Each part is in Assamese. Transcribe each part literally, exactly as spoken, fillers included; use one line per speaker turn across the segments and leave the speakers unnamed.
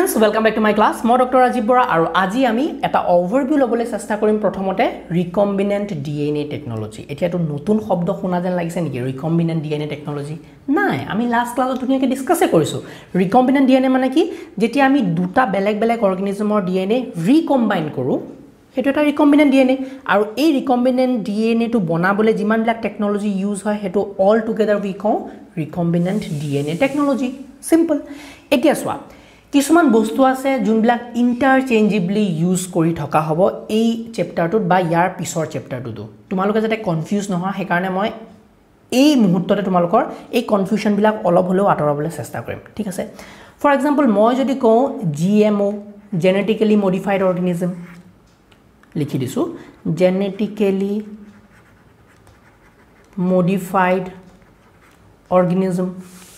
students, welcome back to my class. Moi Doctor Rajiv Bora aru aji ami eta overview lobole chesta korim prothomote recombinant D N A technology. Etia to notun shobdo shuna jen lagise niki recombinant D N A technology? Nai, ami last class ot dhuniake discuss e korisu. Recombinant D N A mane ki jetia ami duta beleg beleg organism or D N A recombine koru hetu eta recombinant D N A aru ei recombinant D N A to bonabole jiman bilak technology use hoy hetu all together we call recombinant D N A technology. Simple. Etia swa কিছুমান বস্তু আছে যোনবিলাক ইন্টারচেঞ্জেবলি ইউজ কৰি থকা হ'ব এই চ্যাপ্টাৰটোত বা ইয়াৰ পিছৰ চ্যাপ্টাৰটোত তোমালোকে যাতে কনফিউজ নহয় হে কাৰণে মই এই মুহূৰ্ততে তোমালোকৰ এই কনফিউজন বিলাক অলপ হলেও আঁতৰাবলৈ চেষ্টা কৰিম ঠিক আছে ফৰ এক্সাম্পল মই যদি কওঁ G M O genetically modified organism লিখি দিছো genetically modified organism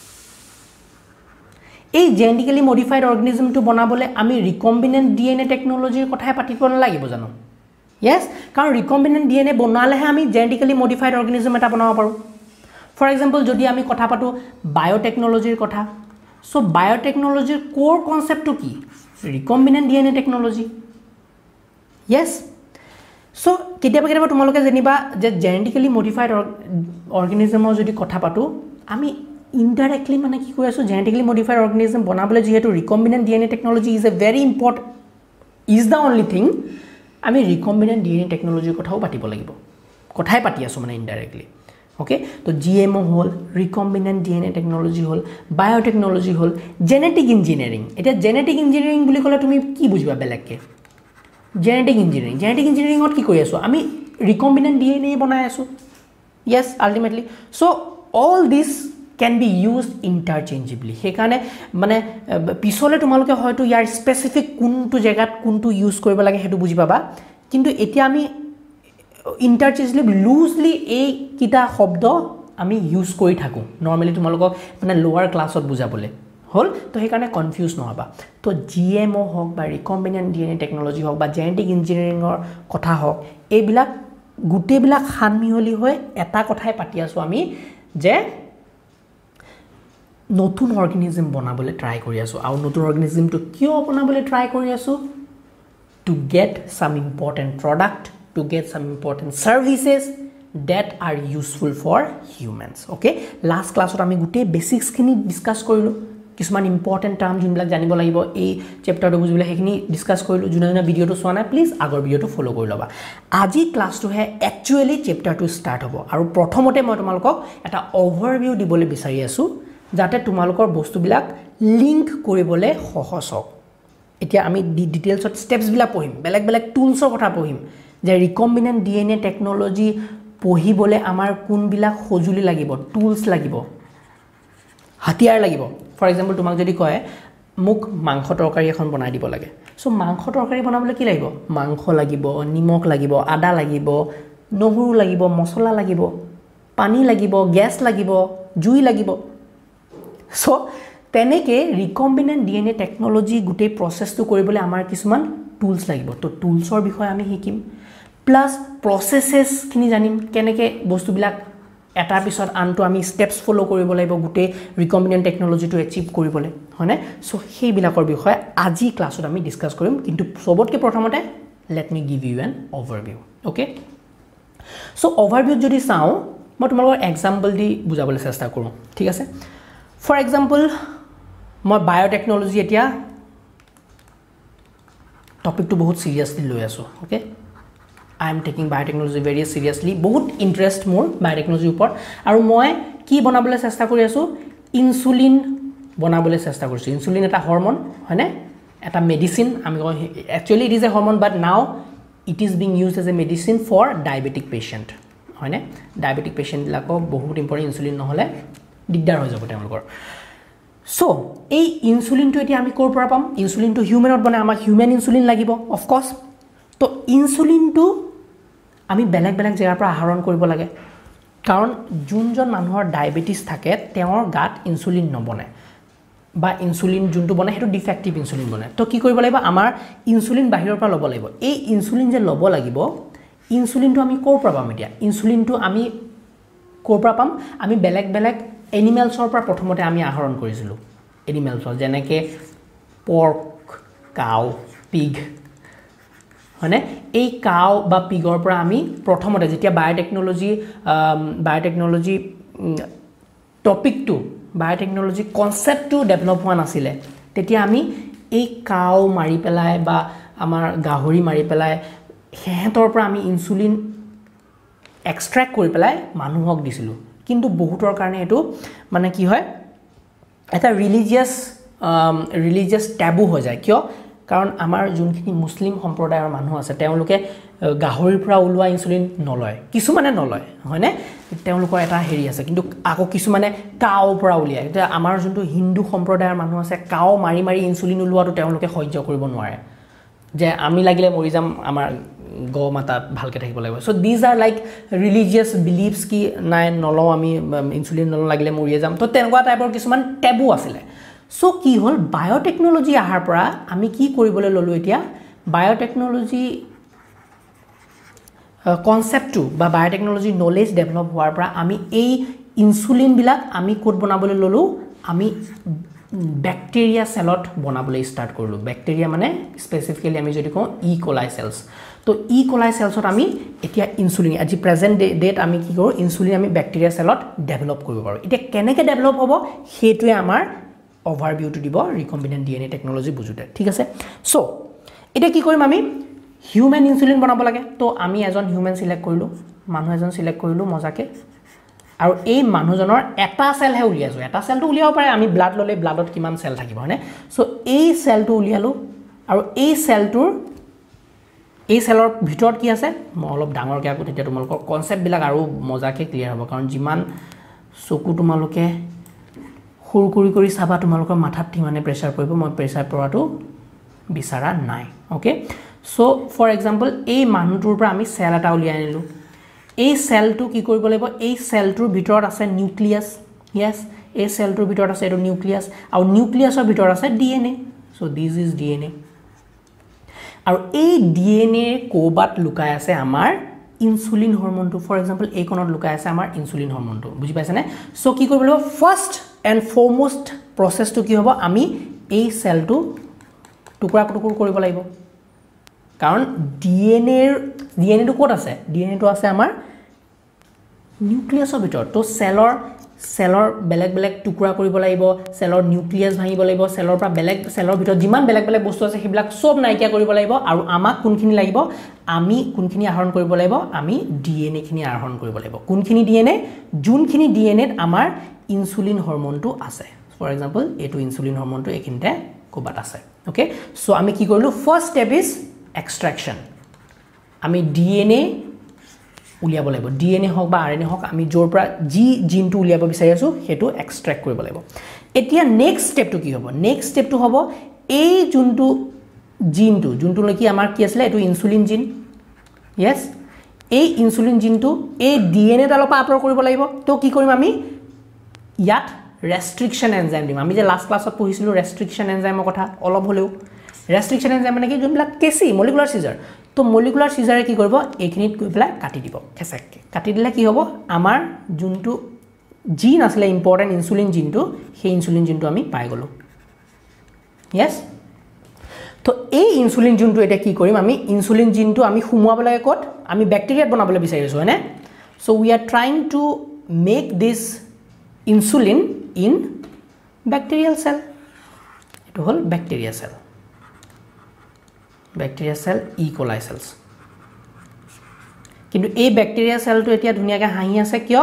এই genetically modified organism to bonabole ami recombinant D N A technology কথাই পাতিব নালাগিব জানো yes কাৰণ recombinant D N A বনালেহে আমি genetically modified organism এটা বনাব পাৰো ফৰ এক্সাম্পল যদি আমি কথা পাতো বায়োটেকনলজিৰ কথা সো বায়োটেকনলজিৰ কোৰ কনসেপ্টটো কি recombinant D N A technology yes so কেতিয়াবা কেতিয়াবা তোমালোকে জানিবা যে genetically modified organismৰ যদি কথা পাতো আমি indirectly মানে কি কৈ আছো genetically modified organism বনাবলে যেহেতু recombinant D N A technology is a very important is the only thing আমি recombinant D N A technology কথাও পাতিব লাগিব কথাই পাতি আছো মানে indirectly okay তো G M O hall recombinant D N A technology hall biotechnology hall genetic engineering এটা genetic engineering বুলি কলে তুমি কি বুঝবা বেলেগকে genetic engineering genetic engineering ত কি কৈ আছো আমি recombinant D N A বনাই আছো yes ultimately so all this can be used interchangeably হেকানে মানে পিছলে তোমালোকে হয়তো ইয়াৰ স্পেসিফিক কোনটো জায়গাত কোনটো ইউজ কৰিব লাগে হেতু বুজি পাবা কিন্তু এতিয়া আমি interchangeably loosely এই কিটা শব্দ আমি ইউজ কৰি থাকো নরমালি তোমালোকক মানে লোয়ার ক্লাসত বুজাবলে হল তো হেকানে কনফিউজ নহবা তো G M O হক বা recombinant D N A technology হক বা genetic engineering ৰ কথা হক এইবিলাক গুটেবিলাক খানমিহলি হৈ এটা কথাই পাতি আছো আমি যে নতুন অর্গানিজম বনাবলে ট্রাই কৰি আছো আৰু নতুন অর্গানিজম তো কিয় বনাবলে ট্রাই কৰি আছো to get some important product to get some important services that are useful for humans okay last class ত আমি গুটে বেসিক্স খিনি ডিসকাস কৰিলো কিছুমান ইম্পৰ্টেন্ট টার্ম যোনবিলাক জানিব লাগিব এই চ্যাপ্টাৰটো বুজিবলৈ হেখিনি ডিসকাস কৰিলো যোনা যোনা ভিডিওটো চোৱা নাই প্লিজ আগৰ ভিডিওটো ফলো কৰি লবা আজি ক্লাসটো হে একচুয়ালি চ্যাপ্টাৰটো স্টাৰ্ট হ'ব আৰু প্ৰথমতে মই তোমালোকক এটা ওভাৰভিউ দিবলৈ বিচাৰি আছো যাতে তোমালোকৰ বস্তুবিলাক লিংক কৰিবলৈ সহজ হওক এতিয়া আমি ডিটেইলছত স্টেপস বিলাক পঢ়িম বেলেগ বেলেগ টুলছৰ কথা পঢ়িম যে recombinant D N A technology পঢ়িবলৈ আমাৰ কোনবিলাক সজুলি লাগিব টুলছ লাগিব হাতিয়াৰ লাগিব ফৰ এক্সাম্পল তোমাক যদি কয় মুক মাংস তৰকাৰী এখন বনাই দিব লাগে সো মাংস তৰকাৰী বনাবলৈ কি লাগিব মাংস লাগিব নিমখ লাগিব আদা লাগিব নহৰু লাগিব মছলা লাগিব পানী লাগিব গ্যাস লাগিব জুই লাগিব সো তেনেকে recombinant D N A technology গুটে প্ৰসেসটো কৰিবলৈ আমাৰ কিছুমান টুলছ লাগিব তো টুলছৰ বিষয়ে আমি শিকিম প্লাস প্ৰসেসেস খিনি জানিম কেনেকে বস্তুবিলাক এটাৰ পিছত আনটো আমি স্টেপস ফলো কৰিব লাগিব গুটে recombinant technology টো achieve কৰিবলৈ হয়নে সো সেই বিলাকৰ বিষয়ে আজি ক্লাছত আমি ডিসকাস কৰিম কিন্তু সবতকে প্ৰথমতে let me give you an overview okay so overview যদি চাও মই তোমালোকৰ এক্সাম্পল দি বুজাবলৈ চেষ্টা কৰোঁ ঠিক আছে for example মই biotechnology এতিয়া টপিক টু বহুত সিরিয়াসলি লৈ আছো okay I am taking biotechnology very seriously বহুত ইন্টারেস্ট মোৰ biotechnology ওপৰত আৰু মই কি বনাবলৈ চেষ্টা কৰি আছো ইনসুলিন বনাবলৈ চেষ্টা কৰিছো ইনসুলিন এটা হৰমন হয়নে এটা মেডিসিন আমি actually it is a hormone but now it is being used as a medicine for diabetic patient হয়নে diabetic patient লাকক বহুত ইম্পৰ্টেন্ট ইনসুলিন নহলে দিগদাৰ হৈ যাব তেওঁলোকৰ সো এই ইনসুলিনটো এতিয়া আমি কৰ পৰা পাম ইনসুলিনটো হিউম্যানত বনে আমাক হিউম্যান ইনসুলিন লাগিব অফ কোর্স তো ইনসুলিনটো আমি বেলেগ বেলেগ জায়গাৰ পৰা আহৰণ কৰিব লাগে কাৰণ যোনজন মানুহৰ ডায়াবেটিস থাকে তেওঁৰ গাত ইনসুলিন নবনে বা ইনসুলিন যোনটো বনে হেতু ডিফেক্টিভ ইনসুলিন বনে তো কি কৰিব লাগিব আমাৰ ইনসুলিন বাহিৰৰ পৰা ল'ব লাগিব এই ইনসুলিন যে ল'ব লাগিব ইনসুলিনটো আমি কৰ পৰা পাম এতিয়া ইনসুলিনটো আমি কৰ পৰা পাম আমি বেলেগ বেলেগ এনিমেলছৰ পৰা প্ৰথমতে আমি আহৰণ কৰিছিলো এনিমেলছৰ যেনেকে pork কাউ পিগ হয়নে এই কাউ বা পিগৰ পৰা আমি প্ৰথমতে যেতিয়া বায়োটেকনলজি বায়োটেকনলজি টপিকটো বায়োটেকনলজি কনসেপ্টটো ডেভেলপ হোৱা নাছিলে তেতিয়া আমি এই কাউ মাৰি পেলাই বা আমাৰ গাহৰি মাৰি পেলাই হেহেতৰ পৰা আমি ইনসুলিন এক্সট্ৰাক্ট কৰি পেলাই মানুহক দিছিলো কিন্তু বহুতৰ কাৰণে এটো মানে কি হয় এটা ৰিলিজিয়াস ৰিলিজিয়াস ট্যাবু হৈ যায় কিয় কাৰণ আমাৰ যোনখিনি মুসলিম সম্প্ৰদায়ৰ মানুহ আছে তেওঁলোকে গাহৰিৰ পৰা ওলোৱা ইনসুলিন নলয় কিছু মানে নলয় হয়নে তেওঁলোকৰ এটা হেৰি আছে কিন্তু আকৌ কিছু মানে কাউ পৰা উলিয়ায় এটা আমাৰ যোনটো হিন্দু সম্প্ৰদায়ৰ মানুহ আছে কাউ মাৰি মাৰি ইনসুলিন ওলোৱাটো তেওঁলোকে সহ্য কৰিব নোৱাৰে যে আমি লাগিলে মৰি যাম আমাৰ গো মাতা ভালকে থাকিব লাগিব so this are like religious beliefs কি নাই নলো আমি ইনসুলিন নলো লাগিলে মৰিয়ে যাম তো তেনেকুৱা টাইপৰ কিছুমান ট্যাবু আছিল সো কি হল বায়োটেকনলজি আহাৰ পৰা আমি কি কৰিবলৈ ললো এতিয়া বায়োটেকনলজি কনসেপ্টটো বা বায়োটেকনলজি নলেজ ডেভেলপ হোৱাৰ পৰা আমি এই ইনসুলিন বিলাক আমি কোড বনাবলৈ ললো আমি ব্যাকটেৰিয়া সেলত বনাবলৈ স্টার্ট কৰিলো ব্যাকটেৰিয়া মানে স্পেসিফিক্যালি আমি যদি কওঁ ই কোলাই সেলস তো ই কোলাই সেলছত আমি এতিয়া ইনসুলিন আজি প্ৰেজেন্ট ডেট আমি কি কৰো ইনসুলিন আমি ব্যাকটেৰিয়া সেলত ডেভেলপ কৰিব পাৰো এতিয়া কেনেকৈ ডেভেলপ হ'ব হেতুৱে আমাৰ ওভাৰভিউ টু দিব ৰিকম্বিনেন্ট ডিএনএ টেকনলজি বুজুতে ঠিক আছে সো এটা কি কৰিম আমি হিউম্যান ইনসুলিন বনাব লাগে তো আমি এজন হিউম্যান সিলেক্ট কৰিলো মানুহ এজন সিলেক্ট কৰিলো মজাকে আৰু এই মানুহজনৰ এটা সেল হে উলিয়াছো এটা সেলটো উলিয়াব পাৰে আমি ব্লাড ললে ব্লাডত কিমান সেল থাকিব হয়নে সো এই সেলটো উলিয়ালো আৰু এই সেলটোৰ এই সেলৰ ভিতৰত কি আছে মই অলপ ডাঙৰকৈ আকৌ তেতিয়া তোমালোকৰ কনসেপ্ট বিলাক আৰু মজাকে ক্লিয়াৰ হ'ব কাৰণ যিমান চকু তোমালোকে খুৰ কৰি কৰি চাবা তোমালোকৰ মাথাত কিমানে প্ৰেসাৰ পৰিব মই প্ৰেসাৰ পৰাটো বিচাৰা নাই ওকে সো ফৰ এক্সাম্পল এই মানুহটোৰ পৰা আমি সেল এটা উলিয়াই আনিলো এই সেলটো কি কৰিব লাগিব এই সেলটোৰ ভিতৰত আছে নিউক্লিয়াছ ইয়েস এই সেলটোৰ ভিতৰত আছে এটো নিউক্লিয়াছ আৰু নিউক্লিয়াছৰ ভিতৰত আছে DNA so this is DNA আৰু এই ডিএনএ কোবাত লুকাই আছে আমাৰ ইনসুলিন হৰমনটো ফৰ এক্সাম্পল এই কোণত লুকাই আছে আমাৰ ইনসুলিন হৰমনটো বুজি পাইছানে সো কি কৰিব লাগিব ফাৰ্স্ট এন্ড ফৰমোষ্ট প্ৰসেসটো কি হ'ব আমি এই সেলটো টুকুৰা টুকুৰ কৰিব লাগিব কাৰণ ডিএনএ ডিএনএটো ক'ত আছে ডিএনএটো আছে আমাৰ নিউক্লিয়াছৰ ভিতৰত তো সেলৰ সেলৰ বেলেগ বেলেগ টুকুৰা কৰিব লাগিব সেলৰ নিউক্লিয়াছ ভাঙিব লাগিব সেলৰ পৰা বেলেগ সেলৰ ভিতৰত যিমান বেলেগ বেলেগ বস্তু আছে সেইবিলাক সব নাইকিয়া কৰিব লাগিব আৰু আমাক কোনখিনি লাগিব আমি কোনখিনি আহৰণ কৰিব লাগিব আমি ডিএনএ খিনি আহৰণ কৰিব লাগিব কোনখিনি ডিএনএ যোনখিনি ডিএনএত আমাৰ ইনসুলিন হৰমনটো আছে ফৰ এক্সাম্পল এটো ইনসুলিন হৰমনটো একিনতে কোবাত আছে ওকে সো আমি কি কৰিলো ফাৰ্স্ট স্টেপ ইজ এক্সট্ৰাকশন আমি ডিএনএ উলিয়াব লাগিব ডিএনএ হক বা আৰএনএ হক আমি জোৰ পৰা জি জিনটো উলিয়াব বিচাৰি আছো হেতু এক্সট্ৰাক্ট কৰিব লাগিব এতিয়া নেক্সট স্টেপটো কি হ'ব নেক্সট স্টেপটো হ'ব এই যোনটো জিনটো যোনটো লকি আমাৰ কি আছিল এটো ইনসুলিন জিন ইয়েস এই ইনসুলিন জিনটো এই ডিএনএ ডালৰ পৰা আপলোড কৰিব লাগিব তো কি কৰিম আমি ইয়াত ৰেষ্ট্ৰিকশন এনজাইম দিম আমি যে লাষ্ট ক্লাছত পঢ়িছিলো ৰেষ্ট্ৰিকশন এনজাইমৰ কথা অলপ হলেও ৰেষ্ট্ৰিকশন এনজাইম মানে কি যোনবিলাক কেসি মলিকুলাৰ সিজার তো মলিকুলাৰ সিজাৰে কি কৰিব এইখিনিত গৈ পেলাই কাটি দিব খেসাককে কাটি দিলে কি হ'ব আমাৰ যোনটো জিন আসলে ইম্পৰ্টেন্ট ইনসুলিন জিনটো সেই ইনসুলিন জিনটো আমি পাই গলো ইয়েস তো এই ইনসুলিন জিনটো এটা কি কৰিম আমি ইনসুলিন জিনটো আমি সুমুৱাব লাগে কত আমি ব্যাকটেৰিয়াত বনাবলৈ বিচাৰিছো হয়নে so we are trying to make this insulin in bacterial cell এটো হল bacteria cell bacteria cell E coli cells কিন্তু এই ব্যাকটেৰিয়া সেলটো এতিয়া ধুনিয়াকে হাঁহি আছে কিয়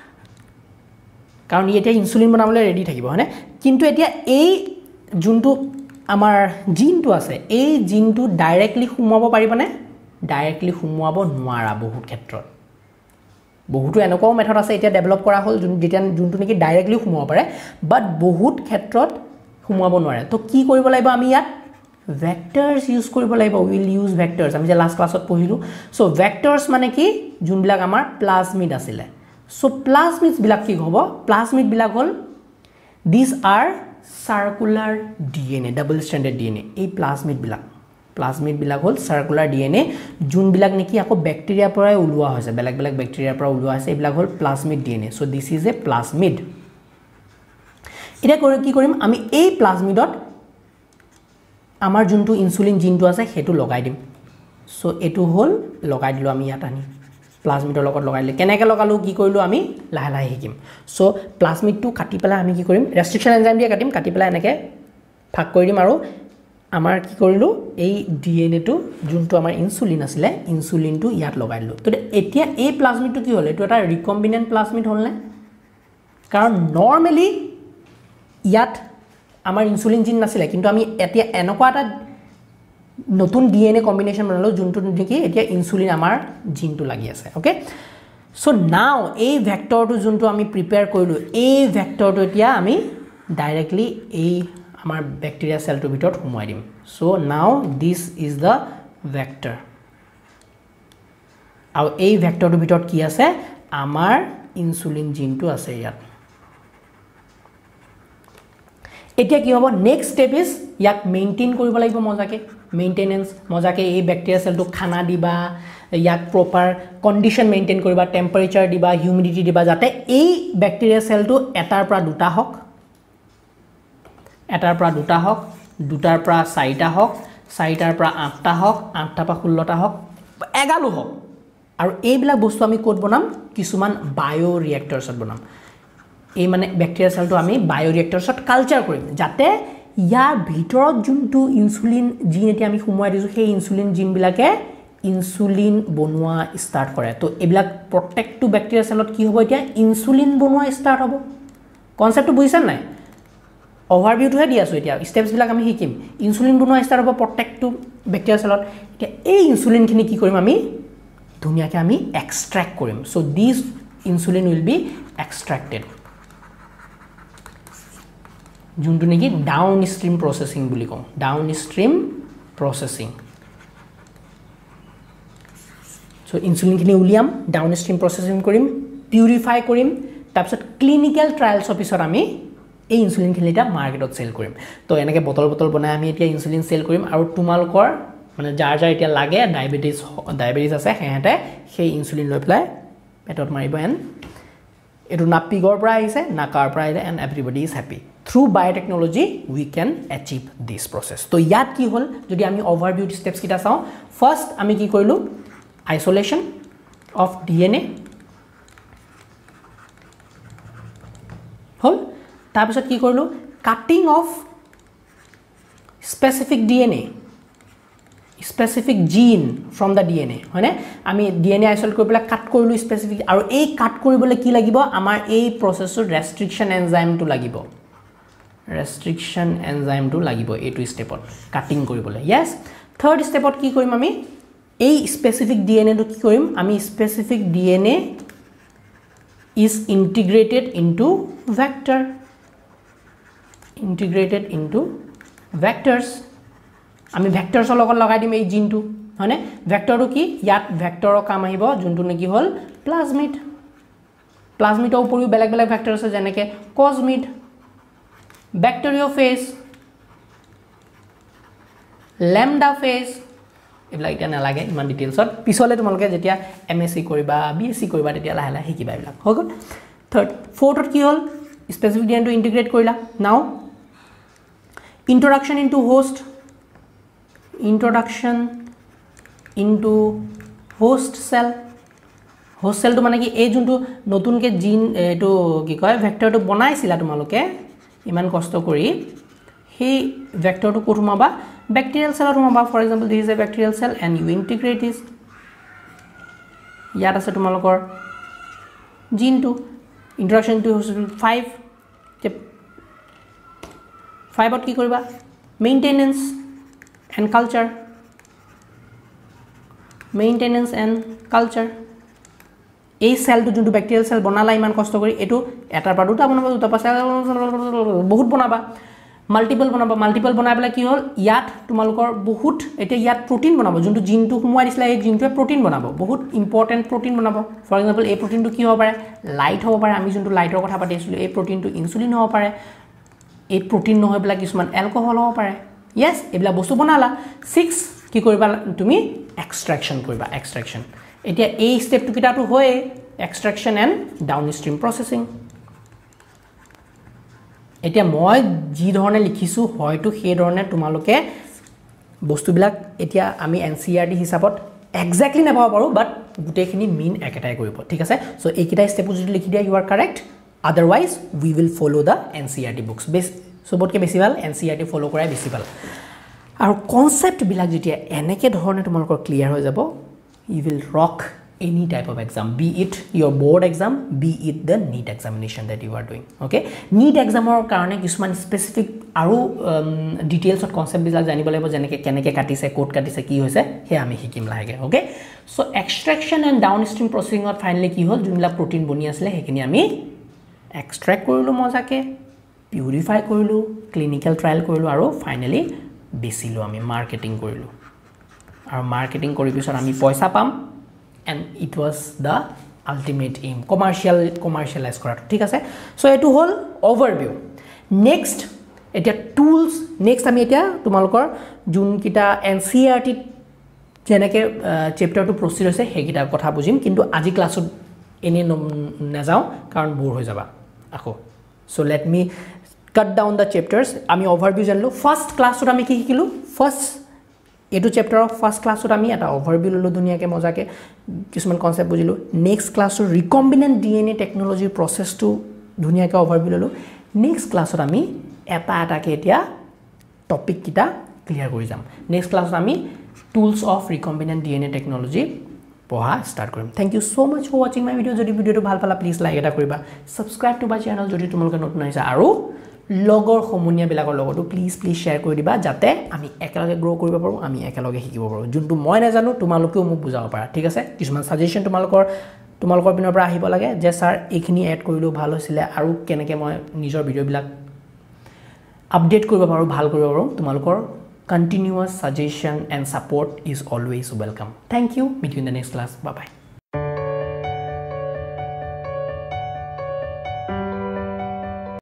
কাৰণ এটা ইনসুলিন বনাবলৈ ৰেডি থাকিব হয়নে কিন্তু এতিয়া এই যোনটো আমাৰ জিনটো আছে এই জিনটো ডাইৰেক্টলি সুমুৱাব পাৰিবনে ডাইৰেক্টলি সুমুৱাব নোৱাৰা বহুত ক্ষেত্ৰত বহুতো এনেকুৱা মেথড আছে এতিয়া ডেভেলপ কৰা হল যেটা যোনটো নেকি ডাইৰেক্টলি সুমুৱাব পাৰে বাট বহুত ক্ষেত্ৰত সুমুৱাব নোৱাৰে তো কি কৰিব লাগিব আমি ইয়াত vectors use কৰিব লাগিব will use vectors আমি যে লাষ্ট ক্লাছত পঢ়িলো সো vectors মানে কি যোনবিলাক আমাৰ প্লাজমিড আছিল সো প্লাজমিডস বিলাক কি হ'ব প্লাজমিড বিলাক হল these are circular DNA double standard DNA এই প্লাজমিড বিলাক প্লাজমিড বিলাক হল সার্কুলার ডিএনএ যোনবিলাক নেকি আকৌ ব্যাকটেৰিয়া পৰা উলোৱা হৈছে বেলেগ বেলেগ ব্যাকটেৰিয়া পৰা উলোৱা হৈছে এইবিলাক হল plasmid DNA so this is a plasmid এটা কৰি কি কৰিম আমি এই প্লাজমিডত আমাৰ যোনটো ইনসুলিন জিনটো আছে হেতু লগাই দিম সো এটু হল লগাই দিলো আমি ইয়াত আনি প্লাজমিডৰ লগত লগাই দিলে কেনেকৈ লগালো কি কৰিলো আমি লাহে লাহে শিকিম সো প্লাজমিডটো কাটি পেলাই আমি কি কৰিম ৰেষ্ট্ৰিকশন এনজাইম দিয়ে কাটিম কাটি পেলাই এনেকৈ ভাগ কৰি দিম আৰু আমাৰ কি কৰিলো এই ডিএনএ টো যোনটো আমাৰ ইনসুলিন আছিলে ইনসুলিনটো ইয়াত লগাই দিলো তো এতিয়া এই প্লাজমিডটো কি হল এটো এটা ৰিকম্বিনেন্ট প্লাজমিড হলনে কাৰণ নৰমালি ইয়াত আমাৰ ইনসুলিন জিন নাছিলে কিন্তু আমি এতিয়া এনেকুৱা এটা নতুন ডিএনএ কম্বিনেশন বনালো যোনটো নেকি এতিয়া ইনসুলিন আমাৰ জিনটো লাগি আছে ওকে সো নাও এই ভেক্টৰটো যোনটো আমি প্ৰিপেয়াৰ কৰিলো এই ভেক্টৰটো এতিয়া আমি ডাইৰেক্টলি এই আমাৰ ব্যাকটেৰিয়া সেলটোৰ ভিতৰত সোমাই দিম so now this is the vector আৰু এই ভেক্টৰটোৰ ভিতৰত কি আছে আমাৰ ইনসুলিন জিনটো আছে ইয়াত এতিয়া কি হ'ব নেক্সট স্টেপ ইজ ইয়াক মেইনটেইন কৰিব লাগিব মজাকে মেইনটেনেন্স মজাকে এই ব্যাকটেৰিয়া সেলটো খানা দিবা ইয়াক প্ৰপাৰ কন্ডিশন মেইনটেইন কৰিবা টেম্পাৰেচাৰ দিবা হিউমিডিটি দিবা যাতে এই ব্যাকটেৰিয়া সেলটো এটাৰ পৰা দুটা হক এটাৰ পৰা দুটা হক দুটাৰ পৰা চাৰিটা হক চাৰিটাৰ পৰা আঠটা হক আঠটা পৰা ষোল্লটা হক এগালো হক আৰু এইবিলাক বস্তু আমি কোড বনাম কিছুমান বায়ো ৰিয়েক্টৰছত বনাম এই মানে ব্যাকটেৰিয়া সেলটো আমি বায়ো ৰিয়েক্টৰছত কালচাৰ কৰিম যাতে ইয়াৰ ভিতৰত যোনটো ইনসুলিন জিন এতিয়া আমি সোমাই দিছো সেই ইনসুলিন জিন বিলাকে ইনসুলিন বনোৱা ষ্টাৰ্ট কৰে তো এইবিলাক প্ৰত্যেকটো ব্যাকটেৰিয়া সেলত কি হ'ব এতিয়া ইনসুলিন বনোৱা ষ্টাৰ্ট হ'ব কনসেপ্টটো বুজিছান নাই ওভাৰভিউটো হে দি আছো এতিয়া স্টেপস বিলাক আমি শিকিম ইনসুলিন বনোৱা ষ্টাৰ্ট হ'ব প্ৰত্যেকটো ব্যাকটেৰিয়া সেলত এতিয়া এই ইনসুলিন খিনি কি কৰিম আমি ধুনিয়াকে আমি এক্সট্ৰাক্ট কৰিম so this insulin will be extracted যোনটো নেকি ডাউনস্ট্ৰীম প্ৰসেসিং বুলি কওঁ ডাউনস্ট্ৰীম প্ৰসেসিং সো ইনসুলিন খিনি উলিয়াম ডাউনস্ট্ৰীম প্ৰসেসিং কৰিম পিউৰিফাই কৰিম তাৰপিছত ক্লিনিক্যাল ট্ৰায়ালছ অফিচত আমি এই ইনসুলিন খিনি এটা মাৰ্কেটত সেল কৰিম তো এনেকে বটল বটল বনাই আমি এতিয়া ইনসুলিন সেল কৰিম আৰু তোমালকৰ মানে যাৰ যাৰ এতিয়া লাগে ডায়াবেটিস ডায়াবেটিস আছে হেহেতে সেই ইনসুলিন লৈ পেলাই পেটত মাৰিব এন এটো না পিগৰ পৰা আহিছে না কাৰ পৰা আহিছে and everybody is happy through biotechnology we can achieve this process তো ইয়াত কি হল যদি আমি ওভাৰভিউ স্টেপস কিটা চাও ফার্স্ট আমি কি কৰিলো আইসোলেশন অফ ডিএনএ হল তাৰপিছত কি কৰিলো cutting of specific DNA specific gene from the DNA হয়নে আমি ডিএনএ আইসোলেট কৰি পেলাই কাট কৰিলো স্পেসিফিক আৰু এই কাট কৰিবলৈ কি লাগিব আমাৰ এই প্ৰসেসৰ ৰেষ্ট্ৰিকশন এনজাইমটো লাগিব restriction enzyme to lagibo a two stepot cutting koribole yes third stepot ki korim ami ei specific dna to ki korim ami specific dna is integrated into vector integrated into vectors ami vectors logot lagai dim ei gene tu hone vector to ki yat vector kam ahibo juntu neki hol plasmid plasmid oporiu beleg beleg vectors ase jeneke cosmid bacteriophage lambda phage এবিলাক এটা না লাগে ইমান ডিটেইলছত পিছলে তোমালকে যেতিয়া এমএসসি কৰিবা বিএসসি কৰিবা তেতিয়া লাহে লাহে শিকিবা এবিলাক হৈ গল থাৰ্ড ফোৰ্থত কি হল স্পেসিফিক ডিএনএ টু ইন্টিগ্ৰেট কৰিলা now introduction into host introduction into host cell host cell to মানে কি এই যোনটো নতুনকে জিন এটো কি কয় ভেক্টৰটো বনাইছিলা তোমালকে ইমান কষ্ট কৰি হে ভেক্টৰটো কোঠমাবা bacterial cell কোঠমাবা for example this is a bacterial cell and you integrate this ইয়াত আছে তোমালকৰ gene to introduction to five step five ত কি কৰিবা maintenance and culture maintenance and culture এই সেলটো যোনটো ব্যাকটেৰিয়াল সেল বনালা ইমান কষ্ট কৰি এটো এটাৰ পৰা দুটা বনাবা দুটা পৰা বহুত বনাবা মাল্টিপল বনাবা মাল্টিপল বনাইবলে কি হল ইয়াত তোমালকৰ বহুত এটা ইয়াত প্ৰটিন বনাব যোনটো জিনটো হুমুৱাই দিছলা এই জিনটোৱে প্ৰটিন বনাব বহুত ইম্পৰ্টেন্ট প্ৰটিন বনাব ফৰ এক্সাম্পল এই প্ৰটিনটো কি হ'ব পাৰে লাইট হ'ব পাৰে আমি যোনটো লাইটৰ কথা পাতিছিলো এই প্ৰটিনটো ইনসুলিন হ'ব পাৰে এই প্ৰটিন নহয় বলা কিছুমান এলকহল হ'ব পাৰে yes এবলা বস্তু বনালা six কি কৰিবা তুমি এক্সট্ৰাকশন কৰিবা এক্সট্ৰাকশন এতিয়া এই স্টেপটো কিটাটো হয় এক্সট্ৰাকশন এন্ড ডাউনস্ট্ৰীম প্ৰসেসিং এতিয়া মই জি ধৰণে লিখিছো হয়তো সেই ধৰণে তোমালোকে বস্তুবিলাক এতিয়া আমি এনসিইআরটি হিসাবত এক্স্যাক্টলি নাপাব পাৰো বাট গুটেখিনি মিন একেটাই কৰিব ঠিক আছে সো এইকিটা স্টেপ যদি লিখি দিয়া you are correct otherwise we will follow the NCERT books base সবতকে বেছি ভাল এনসিইআরটি ফলো কৰাই বেছি ভাল আৰু কনসেপ্ট বিলাক যেতিয়া এনেকে ধৰণে তোমালোকৰ ক্লিয়াৰ হৈ যাব you will rock any type of exam be it your board exam be it the NEET examination that you are doing okay NEET exam or karone kisman specific aru um, details of concept bilak janibo lebo jeneke keneke katise code katise ki hoise he ami hikim lahege okay so extraction and downstream processing or finally ki hol junla protein boni asle hekini ami extract korilu mojake purify korilu clinical trial korilu aru finally besilo ami marketing korilu aru marketing kori pisor ami paisa pam and it was the ultimate aim commercial commercialize kora thik ase so etu hol overview next eta tools next ami eta tumalokor jun kita NCERT jeneke chapter to proceed hoise hegita kotha bujim kintu aji class ene na jao karon bore hoi jaba akho so let me cut down the chapters ami overview janlo first class ot ami ki hikilu first এটো চ্যাপ্টার অফ ফার্স্ট ক্লাসত আমি এটা ওভারভিউ ললো দুনিয়াকে মজাকে কিছুমান কনসেপ্ট বুজিলো নেক্সট ক্লাসৰ ৰিকম্বিনেন্ট ডিএনএ টেকনলজি প্ৰসেসটো দুনিয়াকে ওভারভিউ ললো নেক্সট ক্লাসত আমি এটা এটাকে এতিয়া টপিক কিটা ক্লিয়ার কৰি যাম নেক্সট ক্লাসত আমি tools of recombinant DNA technology পঢ়া স্টার্ট কৰিম thank you so much for watching my video যদি ভিডিওটো ভাল পালা প্লিজ লাইক এটা কৰিবা সাবস্ক্রাইব টু মাই চ্যানেল যদি তোমালোকে নতুন আহিছা আৰু লগৰ সমনীয়া বিলাকৰ লগতো প্লিজ প্লিজ শেয়াৰ কৰি দিবা যাতে আমি একেলগে গ্ৰো কৰিব পাৰো আমি একেলগে শিকিব পাৰো যোনটো মই না জানো তোমালোকেও মোক বুজাব পাৰা ঠিক আছে কিছুমান সাজেশন তোমালোকৰ তোমালোকৰ পিনৰ পৰা আহিব লাগে যে স্যাৰ এইখিনি এড কৰিলো ভাল হৈছিলে আৰু কেনেকে মই নিজৰ ভিডিও বিলাক আপডেট কৰিব পাৰো ভাল কৰিব পাৰো তোমালোকৰ continuous suggestion and support is always welcome thank you meet you in the next class bye bye